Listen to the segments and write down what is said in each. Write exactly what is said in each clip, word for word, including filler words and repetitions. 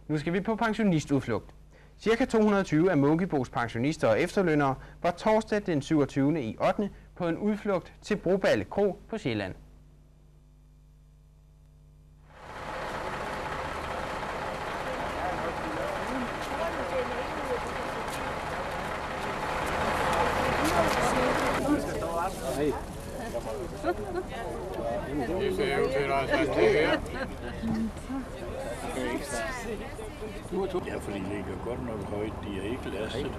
Nu skal vi på pensionistudflugt. Cirka to hundrede og tyve af Munkebos pensionister og efterlønnere var torsdag den syvogtyvende i ottende på en udflugt til Broballe Kro på Sjælland. Ja, for de ligger godt nok højt. De er ikke lastet.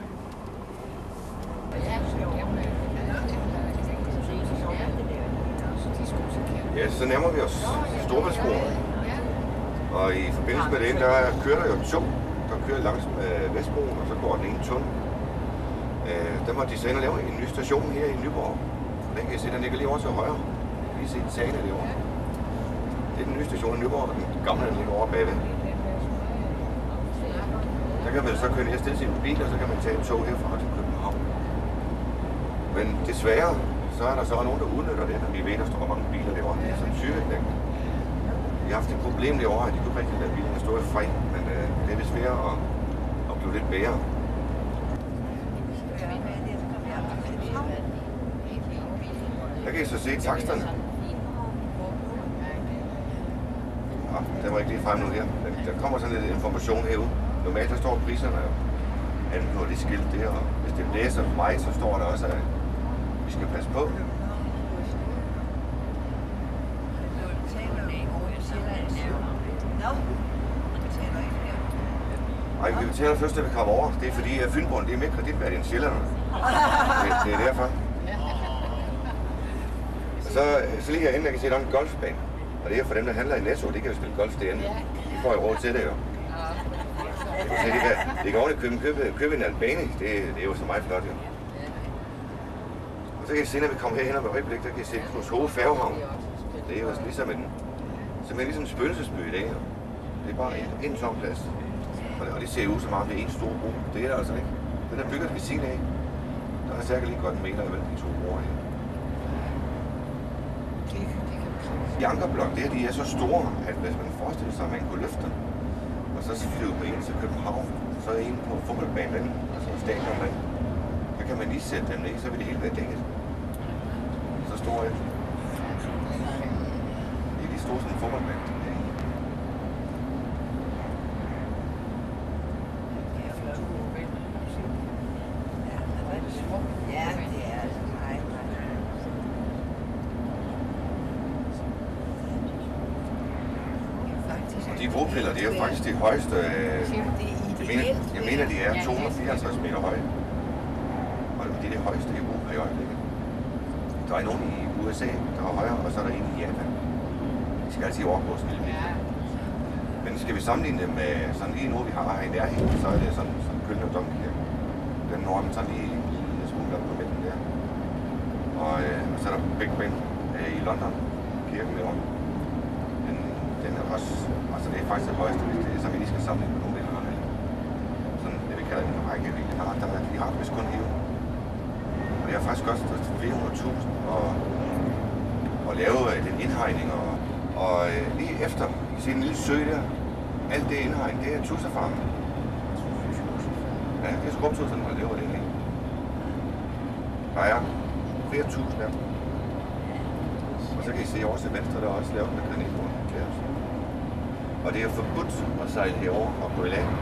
Ja, så nærmer vi os Storebæltsbroen. Og i forbindelse med det, der kører der jo tog, der kører langs med Vestbroen, og så går den ene tunnel. Der må de så ind og lave en ny station her i Nyborg. Den kan I se, den ligger lige over til højre. Vi kan se tagene derovre. Det er den nye station i Nyborg, og den gamle den ligger over bagved. Så kan man så køre ned og stille sin bil, og så kan man tage et tog herfra til København. Men desværre, så er der så nogen, der udnytter det, når vi ved, der står mange biler derovre. Det er sådan sygevægning. Vi har haft et problem derovre, at de kunne rigtig lade bilerne stå i fred, men øh, det er vist svært at, at blive lidt bedre. Der kan I så se taksterne. Ja, den var ikke lige frem nu her. Der kommer sådan lidt information herude. Normalt der står priserne an på det skilt der, og hvis det blæser for mig, så står der også, at vi skal passe på. Ej, vi betaler først, da vi kommer over. Det er fordi, at Fynboen det er mere kreditværdigt end sjællanderne. Det, det er derfor. Og så, så lige herinde, der kan se, der er en golfbane. Og det er for dem, der handler i Netto, det kan jo spille golf derinde. De får jo råd til det jo. Så det kan, det kan ordentligt købe, købe, købe en Albani, det, det er jo så meget flot jo. Og så kan I se, når vi kommer herhen om et øjeblik, der kan I se Knuds Hove Færgehavn. Det er jo ligesom en, simpelthen ligesom en spøgelsesby i dag. Det er bare en, en tom plads. Og det, og det ser ud som om det er en stor bro. Det er der altså ikke. Den er bygget ved siden af. Der er cirka lige godt en meter mellem de to broer her. De ankerblok, det her, de er så store, at hvis man forestiller sig, at man kunne løfte dem, og så flyve på en til København, så er en på fodboldbanen, altså stadionen, så kan man lige sætte dem ned, så vil det hele være dækket. Så store er det. Det er lige store som en fodboldbane. De bropiller, det er jo faktisk det højeste. Jeg mener, jeg mener de er to hundrede og fireoghalvtreds meter høje. Og det er det højeste i Europa i øjeblikket. Der er nogen i U S A, der er højere, og så er der en i Japan. De skal altid overgås en lille bit. Men skal vi sammenligne det med sådan lige nu, vi har her i nærheden, så er det sådan en Køln og Domkirke. Den når man sådan lige en lille smule op på midten der. Og, øh, og så er der Big Ben øh, i London, kirken derovre. Den, den er også, altså det er faktisk det højeste, hvis det er, som vi lige skal sammenligne med nogle af de sådan det vi kalder en række, vi har, der er, vi har vist kun hæve. Og det har faktisk kostet fire hundrede tusind at, at lave den indhegning, og, og lige efter, I kan se en lille sø der, alt det indhegning, det er tusserfarmen. Ja, det er skrubtusserne, der lever det her. Der er flere tusind af dem. Og så kan I se over til venstre, der er også lavet med granitbord. Og det er forbudt at sejle herover og gå i land.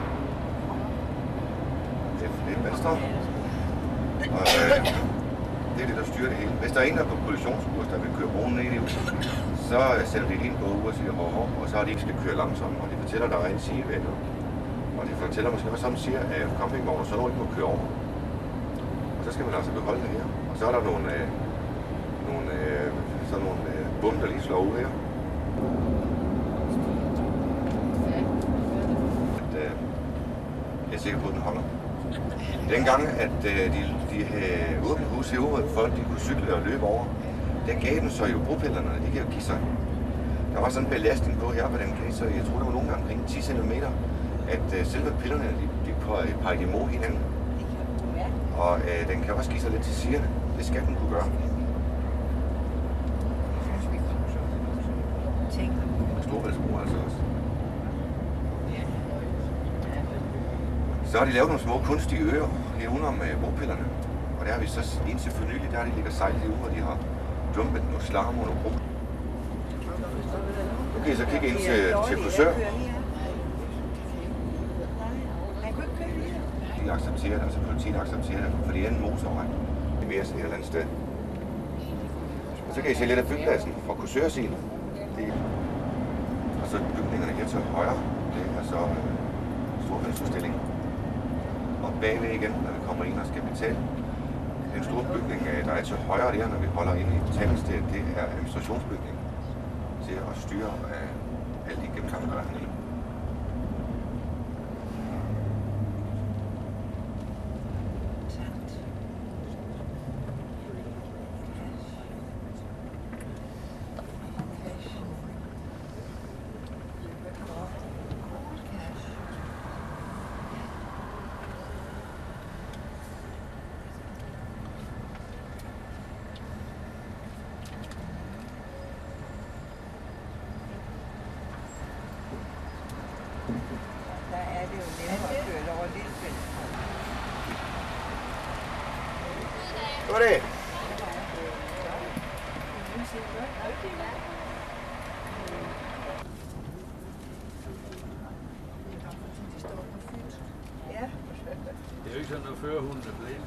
Det er, det er venstre. Og øh, det er det, der styrer det hele. Hvis der er en, der er på kollisionskurs, der vil køre broen ned i, så sætter de en på ude og siger hov, hov, og så har de ikke skal køre langsomt. Og de fortæller, der er en sigevæg. Og de fortæller måske også sammen siger, at campingvognen så ikke må køre over. Og så skal man altså beholde det her. Og så er der nogle, øh, nogle, øh, sådan nogle øh, bum, der lige slår ud her. At, øh, jeg er sikker på, at den holder. Dengang, at øh, de, de havde åbent hus herude, for at de kunne cykle og løbe over, der gav den så jo bropillerne, de kan jo give sig. Der var sådan en belastning på her, hvor den gav sig, jeg tror, der var nogle gange omkring ti centimeter, at øh, selve pillerne, de, de pegede imod hinanden. Og øh, den kan også give sig lidt til siderne. Det skal den kunne gøre. Storebæltsbro altså også. Så har de lavet nogle små kunstige øer her under med bropillerne. Og der har vi så indtil for nylig, der har de ligget sejlet ude, og de har dumpet nogle slarmer og nogle bro. Nu kan I så kigge ind til, til Korsør. De accepterer det, altså politiet accepterer det, for det er en motorvej. Det er mere sådan et eller andet sted. Og så kan I se lidt af byggepladsen fra Korsør-siden. Og så bygningerne her til højre, det er så øh, storfældsudstilling. Og bagved igen, når vi kommer ind og skal betale. Den store bygning, der er til højre der, når vi holder inde i betalingstedet, det er administrationsbygningen til at styre uh, alle de gennemgange, der er hernede. Hvad er det? Det er jo ikke sådan, at førerhunden er blæst.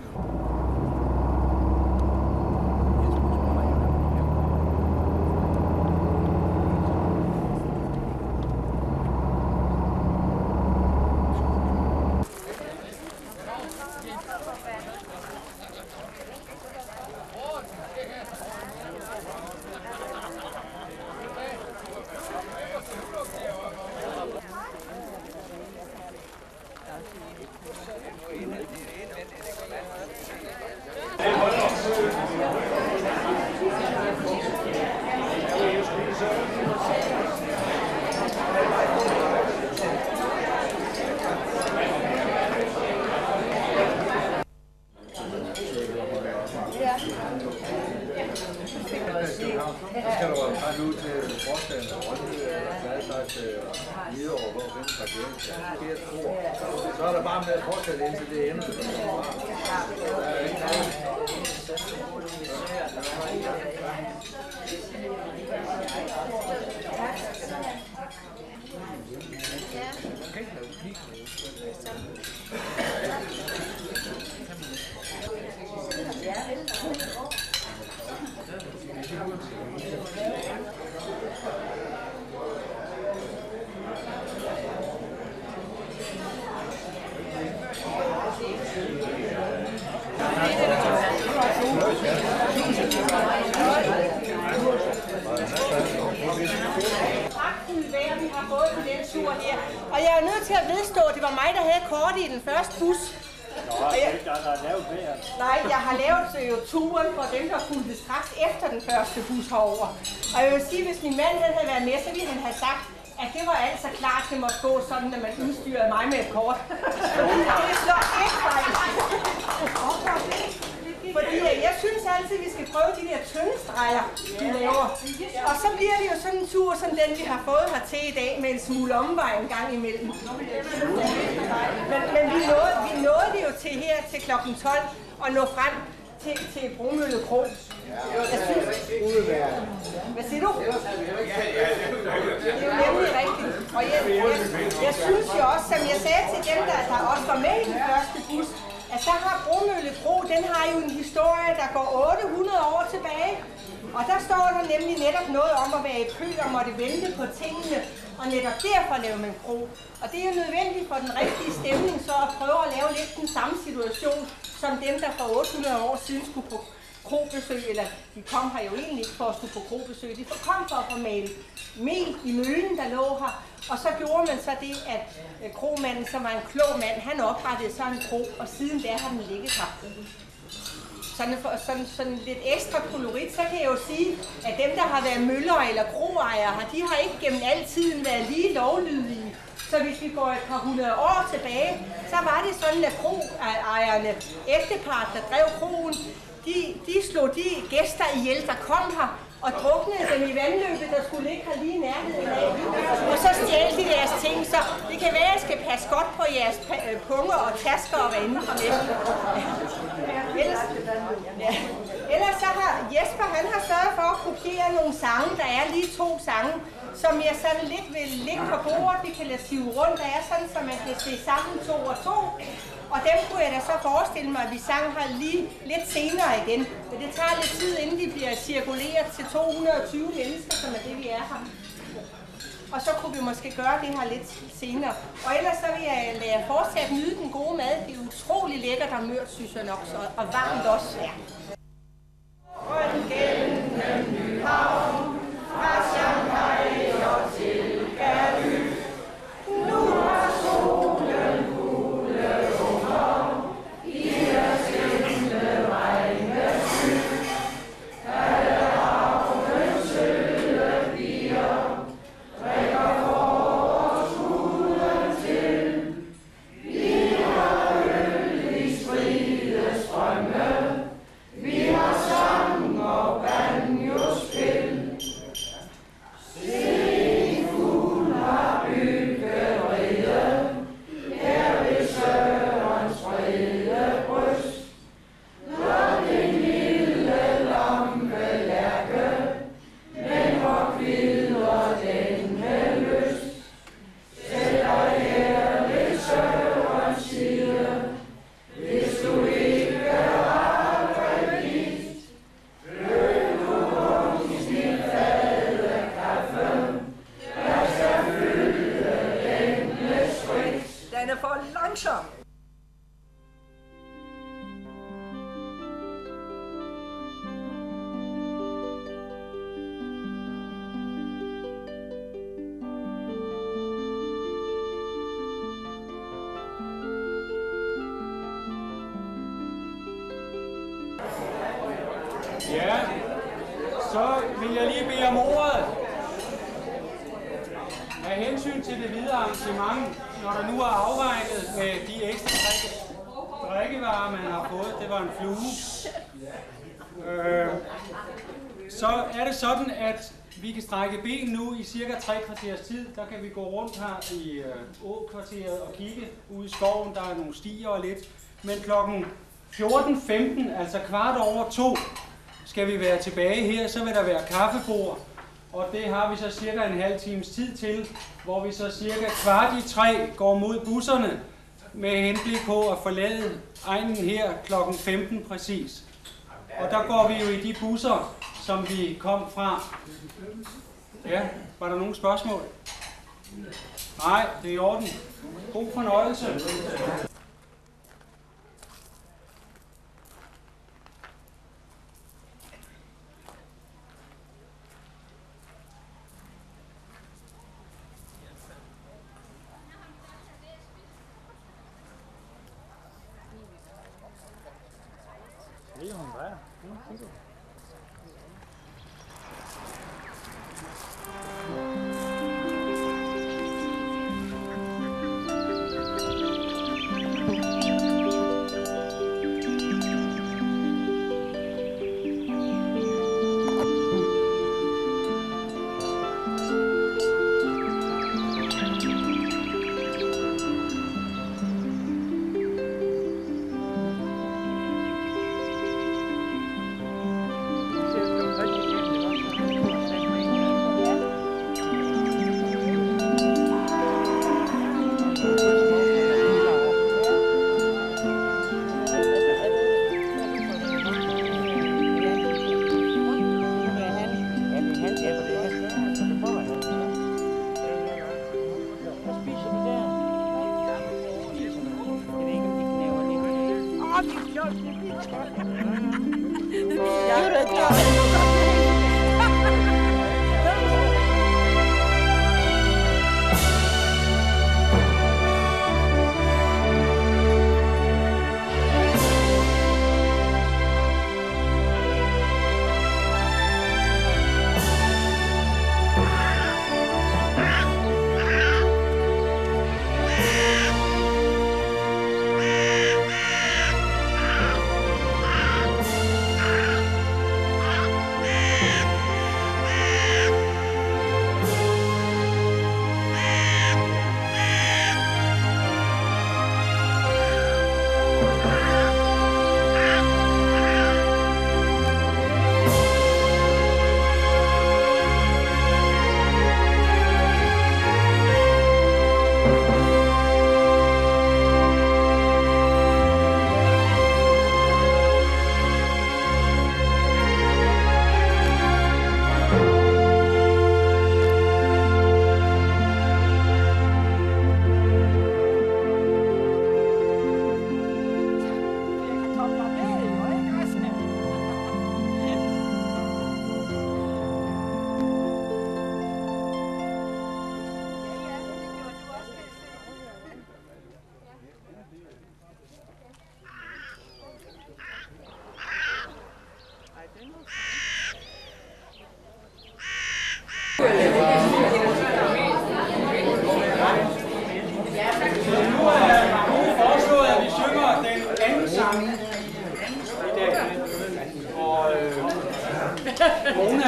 Så skal du rette ud til forstanden og rundt Gladsaxe og Hvidovre, hvor vi parkerer. Så er der bare med at fortsætte indtil det ender. Vi har fået på den tur her. Og jeg er nødt til at vedstå, at det var mig, der havde kort i den første bus. Nå, jeg, der har lavet mere. Nej, jeg har lavet jo turen for dem, der fulgte straks efter den første bus herover. Og jeg vil sige, hvis min mand havde været med, så ville han have sagt, at det var altså klart, det måtte gå sådan, at man udstyrede mig med et kort. Det slår ikke fejl. Fordi jeg synes altid, at vi skal prøve de der tynde streger, vi laver. Og så bliver det jo sådan en tur, som den vi har fået her til i dag, med en smule omvej en gang imellem. Men, men vi, nåede, vi nåede det jo til her til klokken tolv og nå frem til, til Bromølle Kro. Jeg synes, hvad siger du? Det er jo nemlig rigtigt. Og jeg, jeg, jeg synes jo også, som jeg sagde til dem, der, der også var med i den første bus, at så har Bromølle Kro, den har jo en historie, der går otte hundrede år tilbage. Og der står der nemlig netop noget om at være i kø og måtte vente på tingene, og netop derfor laver man kro. Og det er jo nødvendigt for den rigtige stemning, så at prøve at lave lidt den samme situation, som dem, der for otte hundrede år siden skulle på krobesøg, eller de kom her jo egentlig ikke for at skulle på krobesøg, de kom for at få malet mel i møllen, der lå her, og så gjorde man så det, at kromanden, som var en klog mand, han oprettede så en kro, og siden der har den ligget her. Sådan, for, sådan, sådan lidt ekstra kolorit, så kan jeg jo sige, at dem, der har været møller eller kroejere her, de har ikke gennem al tiden været lige lovlydige. Så hvis vi går et par hundrede år tilbage, så var det sådan, at kroejerne, ægtepart, der drev kroen, de, de slog de gæster ihjel, der kom her, og druknede dem i vandløbet, der skulle ligge her lige i nærheden af. Og så stjal de deres ting, så det kan være, at I skal passe godt på jeres punger og tasker og hvad inden fra dem. Ellers, ja. Ellers så har Jesper, han har sørget for at kopiere nogle sange. Der er lige to sange, som jeg sådan lidt vil lægge på bordet. Vi kan lade sive rundt. Der er sådan, så man kan se sammen to og to. Og dem kunne jeg da så forestille mig, at vi sang her lige lidt senere igen. Men det tager lidt tid, inden de bliver cirkuleret til to hundrede og tyve mennesker, som er det, vi er her. Og så kunne vi måske gøre det her lidt senere. Og ellers så vil jeg lade jer fortsat nyde den gode mad. Det er utrolig lækkert og mørt, synes jeg nok, så, og varmt også. Ja. Gennem Nyhavn, fra Shanghai og til Gary. Nu har solen gule unger, i at sinde regnesky. Alle havnens søde bier, drikker forårshuden til. Vi har øl i stride strømme, vi har sang og banjospil. Se fugl har byggeriet, her ved Sørens brede bryst. Blot en lille lammelærke, men hvor kvider den med lyst. Sætter her ved Sørens side, hvis du ikke har prævist. Løb nu rundt i sin fade kaffe, der skal fylde den med sprit. Den er for langsom. Ja, så vil jeg lige bede om ordet. Af hensyn til det videre arrangement, når der nu er afregnet med de ekstra drikkevarer, man har fået, det var en flue, øh, så er det sådan, at vi kan strække ben nu i cirka tre kvarters tid. Der kan vi gå rundt her i øh, Åkvarteret og kigge ude i skoven. Der er nogle stier og lidt. Men klokken fjorten femten, altså kvart over to, skal vi være tilbage her. Så vil der være kaffebord, og det har vi så cirka en halv times tid til, hvor vi så cirka kvart i tre går mod busserne med henblik på at forlade egnen her klokken femten præcis. Og der går vi jo i de busser, som vi kom fra. Ja, var der nogle spørgsmål? Nej, det er i orden. God fornøjelse.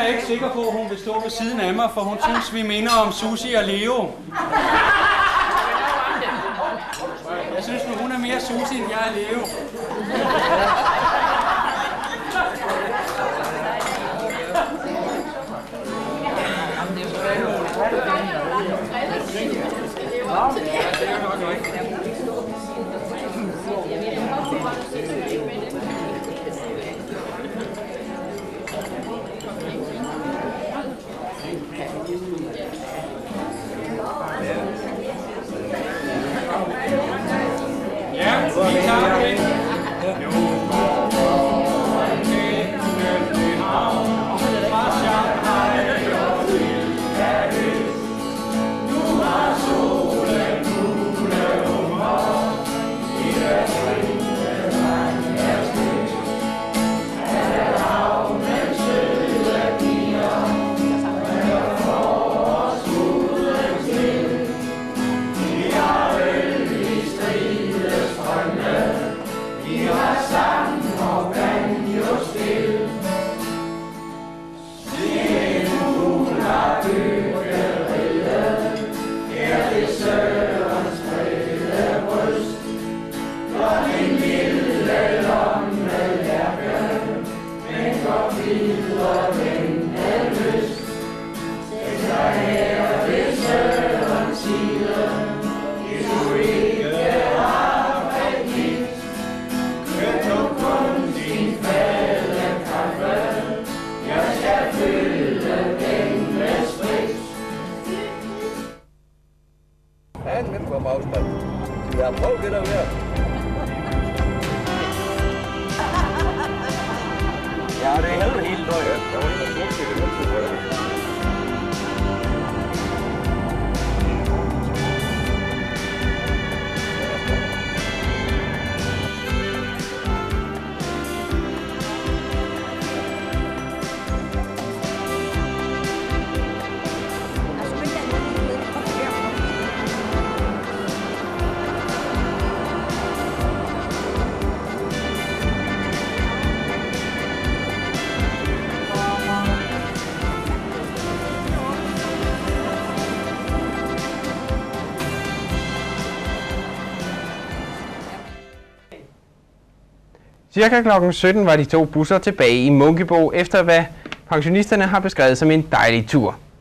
er ikke sikker på, at hun vil stå ved siden af mig, for hun synes, vi minder om Susie og Leo. Jeg synes nu, hun er mere Susie, end jeg er Leo. Ja, vi tager det. Ja, prøv det der mere. Ja, det er helt helt nøje. Der var en, der brugte det, det var det. Cirka klokken sytten var de to busser tilbage i Munkebo, efter hvad pensionisterne har beskrevet som en dejlig tur.